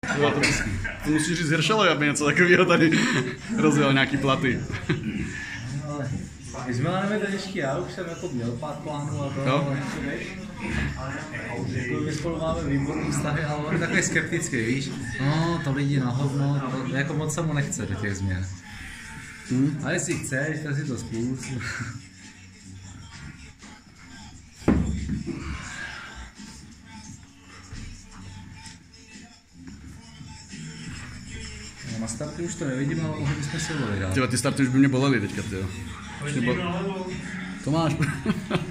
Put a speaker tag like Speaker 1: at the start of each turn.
Speaker 1: To musíš říct Hiršelovi, aby něco takového tady rozjel nějaký platy.
Speaker 2: My jsme máme to těžký, já už jsem jako měl pár plánů a to, ale my spolu máme výborný vztahy, ale on je takový skeptický, víš? No, to lidi na hovno, to jako moc se mu nechce do těch změn. A jestli chceš, tak si to zkus. Na startu už to nevidím, ale mohli bychom si ho vyhrát.
Speaker 1: Ty starty už by mě bolely teďka, tyjo. To máš.